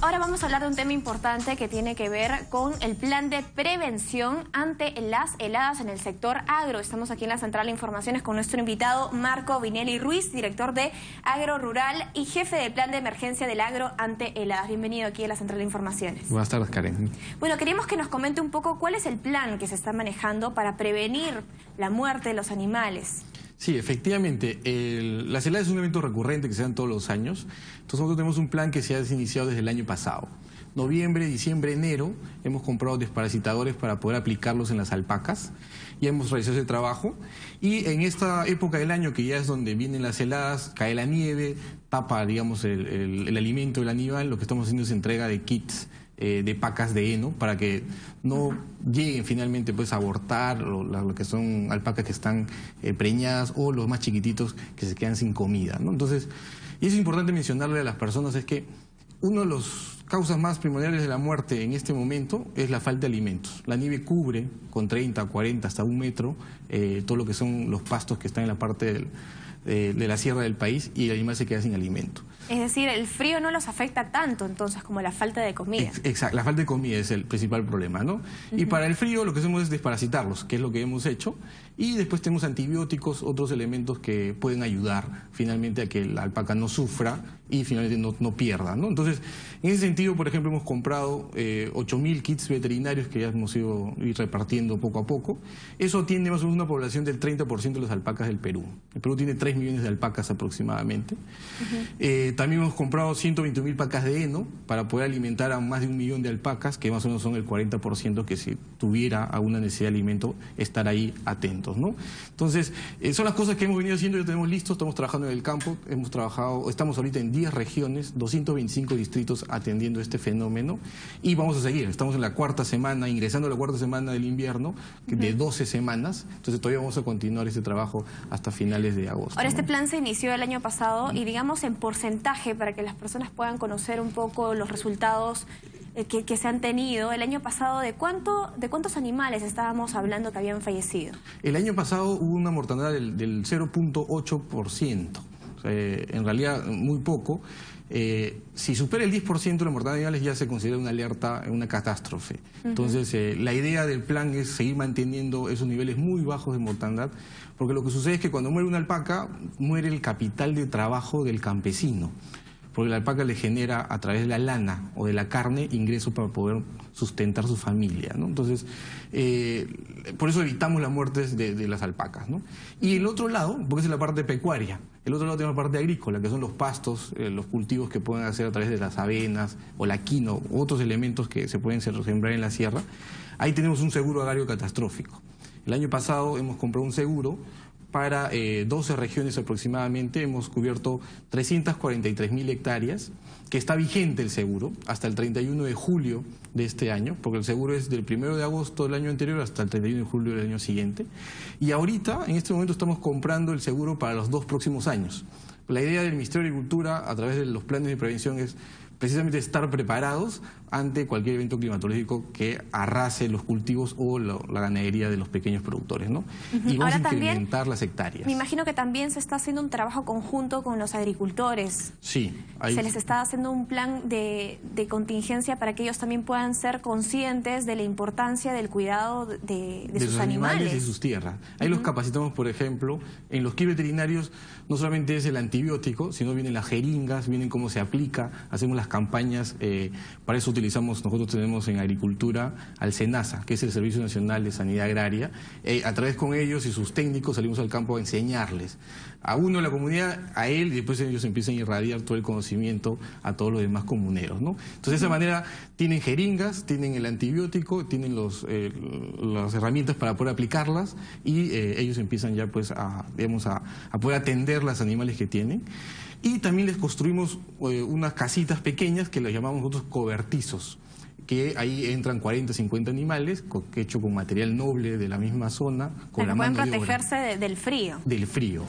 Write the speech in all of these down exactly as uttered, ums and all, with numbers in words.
Ahora vamos a hablar de un tema importante que tiene que ver con el plan de prevención ante las heladas en el sector agro. Estamos aquí en la Central de Informaciones con nuestro invitado Marco Vinelli Ruiz, director de Agro Rural y jefe del plan de emergencia del agro ante heladas. Bienvenido aquí a la Central de Informaciones. Buenas tardes, Karen. Bueno, queríamos que nos comente un poco cuál es el plan que se está manejando para prevenir la muerte de los animales. Sí, efectivamente, el, las heladas es un evento recurrente que se dan todos los años. Entonces nosotros tenemos un plan que se ha iniciado desde el año pasado. Noviembre, diciembre, enero, hemos comprado desparasitadores para poder aplicarlos en las alpacas. Ya hemos realizado ese trabajo. Y en esta época del año, que ya es donde vienen las heladas, cae la nieve, tapa, digamos, el, el, el alimento del animal, lo que estamos haciendo es entrega de kits eh, de pacas de heno para que no lleguen finalmente pues a abortar lo, lo que son alpacas que están eh, preñadas o los más chiquititos que se quedan sin comida, ¿no? Entonces, y es importante mencionarle a las personas es que una de las causas más primordiales de la muerte en este momento es la falta de alimentos. La nieve cubre con treinta, cuarenta, hasta un metro eh, todo lo que son los pastos que están en la parte del, de, de la sierra del país y el animal se queda sin alimento. Es decir, el frío no los afecta tanto entonces como la falta de comida. Exacto, la falta de comida es el principal problema, ¿no? Uh-huh. Y para el frío lo que hacemos es desparasitarlos, que es lo que hemos hecho, y después tenemos antibióticos, otros elementos que pueden ayudar finalmente a que la alpaca no sufra y finalmente no, no pierda, ¿no? Entonces, en ese sentido, por ejemplo, hemos comprado eh, ocho mil kits veterinarios que ya hemos ido ir repartiendo poco a poco. Eso atiende más o menos una población del treinta por ciento de las alpacas del Perú. El Perú tiene tres millones de alpacas aproximadamente. Uh-huh. eh, también hemos comprado ciento veinte mil pacas de heno para poder alimentar a más de un millón de alpacas, que más o menos son el cuarenta por ciento que si tuviera alguna necesidad de alimento, estar ahí atentos, ¿no? Entonces, eh, son las cosas que hemos venido haciendo, ya tenemos listos, estamos trabajando en el campo, hemos trabajado, estamos ahorita en diez regiones, doscientos veinticinco distritos atendiendo este fenómeno y vamos a seguir. Estamos en la cuarta semana, ingresando a la cuarta semana del invierno, de doce semanas, entonces todavía vamos a continuar este trabajo hasta finales de agosto. Ahora, ¿no? Este plan se inició el año pasado y digamos en porcentaje para que las personas puedan conocer un poco los resultados que, que se han tenido. El año pasado, ¿de cuánto de cuántos animales estábamos hablando que habían fallecido? El año pasado hubo una mortandad del, del cero punto ocho por ciento. O sea, en realidad muy poco. Eh, si supera el diez por ciento de la mortandad de animales ya se considera una alerta, una catástrofe. Uh-huh. Entonces, eh, la idea del plan es seguir manteniendo esos niveles muy bajos de mortandad, porque lo que sucede es que cuando muere una alpaca, muere el capital de trabajo del campesino, porque la alpaca le genera a través de la lana o de la carne ingresos para poder sustentar su familia, ¿no? Entonces, eh, por eso evitamos las muertes de, de las alpacas, ¿no? Y el otro lado, porque es la parte pecuaria, el otro lado tenemos la parte agrícola, que son los pastos, eh, los cultivos que pueden hacer a través de las avenas o la quinoa, otros elementos que se pueden sembrar en la sierra. Ahí tenemos un seguro agrario catastrófico. El año pasado hemos comprado un seguro para eh, doce regiones aproximadamente, hemos cubierto trescientas cuarenta y tres mil hectáreas, que está vigente el seguro hasta el treinta y uno de julio de este año, porque el seguro es del primero de agosto del año anterior hasta el treinta y uno de julio del año siguiente. Y ahorita, en este momento, estamos comprando el seguro para los dos próximos años. La idea del Ministerio de Agricultura, a través de los planes de prevención, es precisamente estar preparados ante cualquier evento climatológico que arrase los cultivos o lo, la ganadería de los pequeños productores, ¿no? Uh-huh. Y vamos Ahora a incrementar también, las hectáreas. Me imagino que también se está haciendo un trabajo conjunto con los agricultores. Sí. Hay... Se les está haciendo un plan de, de contingencia para que ellos también puedan ser conscientes de la importancia del cuidado de, de, de sus animales. animales y de sus tierras. Ahí uh-huh. los capacitamos, por ejemplo, en los kits veterinarios no solamente es el antibiótico, sino vienen las jeringas, vienen cómo se aplica, hacemos las campañas, eh, para eso utilizamos, nosotros tenemos en agricultura al SENASA, que es el Servicio Nacional de Sanidad Agraria, eh, a través con ellos y sus técnicos salimos al campo a enseñarles, a uno de la comunidad, a él, y después ellos empiezan a irradiar todo el conocimiento a todos los demás comuneros, ¿no? Entonces de esa manera tienen jeringas, tienen el antibiótico, tienen los, eh, las herramientas para poder aplicarlas y eh, ellos empiezan ya pues a, digamos, a, a poder atender los animales que tienen. Y también les construimos eh, unas casitas pequeñas que las llamamos nosotros cobertizos, que ahí entran cuarenta, cincuenta animales, que hecho con material noble de la misma zona, con la mano de obra. Pueden protegerse de, del frío. Del frío. Claro.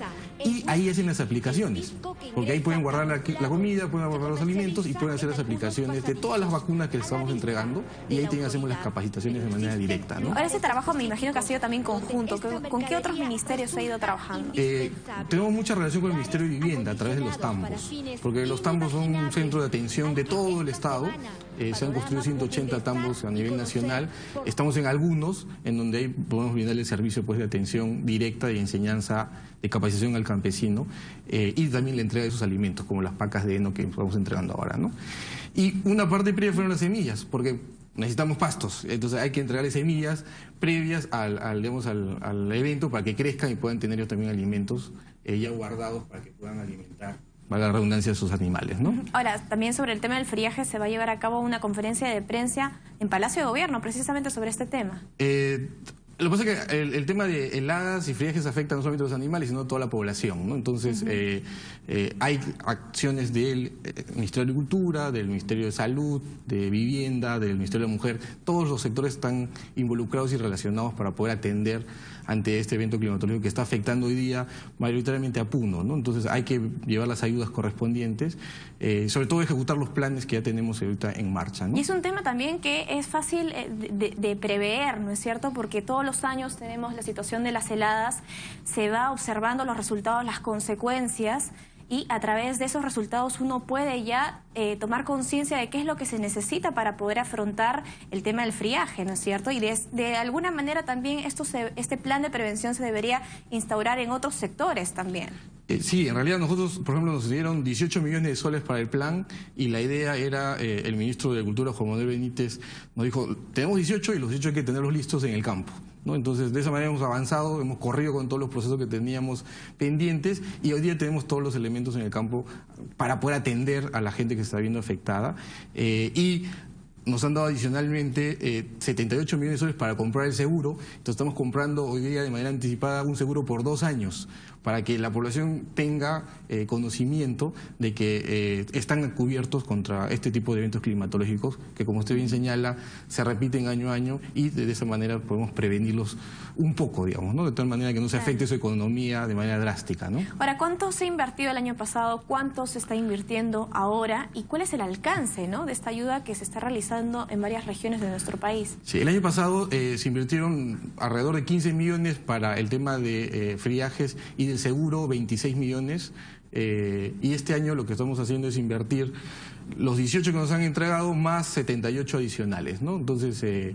y ahí hacen las aplicaciones, porque ahí pueden guardar la, la comida, pueden guardar los alimentos y pueden hacer las aplicaciones de todas las vacunas que les estamos entregando, y ahí también hacemos las capacitaciones de manera directa, ¿no? Ahora, ese trabajo me imagino que ha sido también conjunto. ¿Con qué otros ministerios ha ido trabajando? Eh, tenemos mucha relación con el Ministerio de Vivienda a través de los tambos, porque los tambos son un centro de atención de todo el Estado. Eh, se han construido ciento ochenta tambos a nivel nacional. Estamos en algunos en donde ahí podemos brindar el servicio, pues, de atención directa, de enseñanza, de capacitación al campesino, eh, y también la entrega de sus alimentos, como las pacas de heno que estamos entregando ahora, ¿no? Y una parte previa fueron las semillas, porque necesitamos pastos, entonces hay que entregarles semillas previas al, al, digamos, al, al evento para que crezcan y puedan tener ellos también alimentos eh, ya guardados para que puedan alimentar, valga la redundancia, de sus animales, ¿no? Ahora, también sobre el tema del friaje se va a llevar a cabo una conferencia de prensa en Palacio de Gobierno, precisamente sobre este tema. Eh, Lo que pasa es que el, el tema de heladas y friajes afecta no solamente a los animales, sino a toda la población, ¿no? Entonces, uh-huh. eh, eh, hay acciones del eh, Ministerio de Agricultura, del Ministerio de Salud, de Vivienda, del Ministerio de la Mujer. Todos los sectores están involucrados y relacionados para poder atender ante este evento climatológico que está afectando hoy día mayoritariamente a Puno, ¿no? Entonces, hay que llevar las ayudas correspondientes, eh, sobre todo ejecutar los planes que ya tenemos ahorita en marcha, ¿no? Y es un tema también que es fácil de, de prever, ¿no es cierto? Porque todos los años tenemos la situación de las heladas, se va observando los resultados, las consecuencias, y a través de esos resultados uno puede ya eh, tomar conciencia de qué es lo que se necesita para poder afrontar el tema del friaje, ¿no es cierto? Y de, de alguna manera también esto se, este plan de prevención se debería instaurar en otros sectores también. Eh, sí, en realidad nosotros, por ejemplo, nos dieron dieciocho millones de soles para el plan, y la idea era, eh, el ministro de Agricultura, Juan Manuel Benítez, nos dijo, tenemos dieciocho y los dieciocho hay que tenerlos listos en el campo, ¿no? Entonces, de esa manera hemos avanzado, hemos corrido con todos los procesos que teníamos pendientes, y hoy día tenemos todos los elementos en el campo para poder atender a la gente que se está viendo afectada. Eh, y nos han dado adicionalmente eh, setenta y ocho millones de soles para comprar el seguro. Entonces estamos comprando hoy día de manera anticipada un seguro por dos años para que la población tenga eh, conocimiento de que eh, están cubiertos contra este tipo de eventos climatológicos que, como usted bien señala, se repiten año a año, y de esa manera podemos prevenirlos un poco, digamos, ¿no? De tal manera que no se afecte su economía de manera drástica, ¿no? Ahora, ¿cuánto se ha invertido el año pasado? ¿Cuánto se está invirtiendo ahora? ¿Y cuál es el alcance, ¿no?, de esta ayuda que se está realizando en varias regiones de nuestro país? Sí, el año pasado eh, se invirtieron alrededor de quince millones para el tema de eh, friajes, y del seguro veintiséis millones. Eh, y este año lo que estamos haciendo es invertir los dieciocho que nos han entregado más setenta y ocho adicionales, ¿no? Entonces, eh,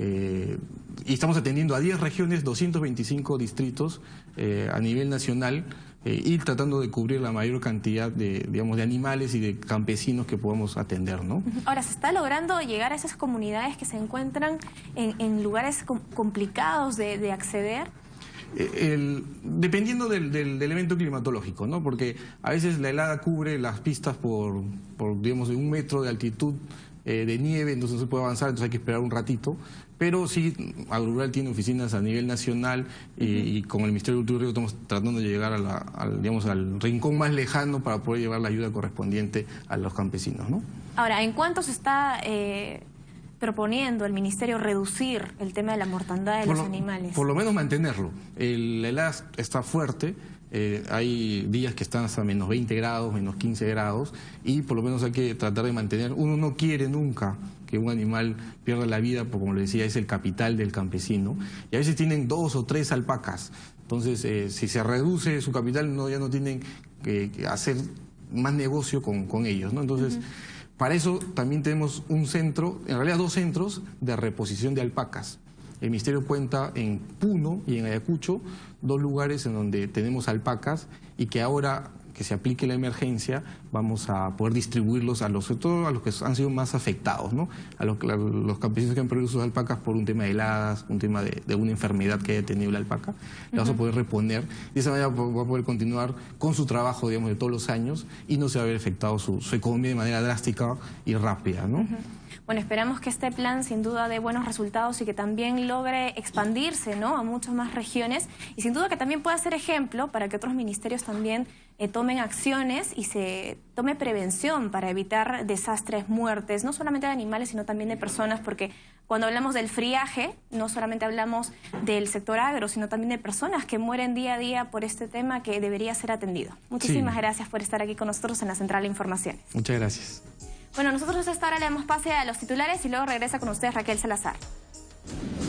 eh, y estamos atendiendo a diez regiones, doscientos veinticinco distritos eh, a nivel nacional, eh, y tratando de cubrir la mayor cantidad de, digamos, de animales y de campesinos que podamos atender, ¿no? Ahora, ¿se está logrando llegar a esas comunidades que se encuentran en, en lugares com complicados de, de acceder? El, dependiendo del, del, del evento climatológico, ¿no? Porque a veces la helada cubre las pistas por, por digamos, de un metro de altitud eh, de nieve, entonces no se puede avanzar, entonces hay que esperar un ratito. Pero sí, Agrural tiene oficinas a nivel nacional, y, uh-huh. y con el Ministerio de Agricultura estamos tratando de llegar a la, al, digamos, al rincón más lejano para poder llevar la ayuda correspondiente a los campesinos, ¿no? Ahora, ¿en cuánto se está eh, proponiendo el Ministerio reducir el tema de la mortandad de por los lo, animales? Por lo menos mantenerlo. El, la helada está fuerte. Eh, hay días que están hasta menos veinte grados, menos quince grados, y por lo menos hay que tratar de mantener. Uno no quiere nunca que un animal pierda la vida, porque, como le decía, es el capital del campesino, y a veces tienen dos o tres alpacas. Entonces, eh, si se reduce su capital, no, ya no tienen que, que hacer más negocio con, con ellos, ¿no? Entonces, uh-huh. para eso también tenemos un centro, en realidad dos centros de reposición de alpacas. El Ministerio cuenta en Puno y en Ayacucho, dos lugares en donde tenemos alpacas, y que ahora que se aplique la emergencia vamos a poder distribuirlos a los, sobre todo a los que han sido más afectados, ¿no? A los, a los campesinos que han perdido sus alpacas por un tema de heladas, un tema de, de una enfermedad que haya tenido la alpaca. Uh-huh. La vamos a poder reponer. De esa manera va a poder continuar con su trabajo, digamos, de todos los años, y no se va a ver afectado su, su economía de manera drástica y rápida, ¿no? Uh-huh. Bueno, esperamos que este plan sin duda dé buenos resultados y que también logre expandirse, ¿no?, a muchas más regiones, y sin duda que también pueda ser ejemplo para que otros ministerios también eh, tomen tomen acciones y se tome prevención para evitar desastres, muertes, no solamente de animales, sino también de personas, porque cuando hablamos del friaje, no solamente hablamos del sector agro, sino también de personas que mueren día a día por este tema que debería ser atendido. Muchísimas sí. gracias por estar aquí con nosotros en la Central de Informaciones. Muchas gracias. Bueno, nosotros a esta hora le damos pase a los titulares y luego regresa con ustedes Raquel Salazar.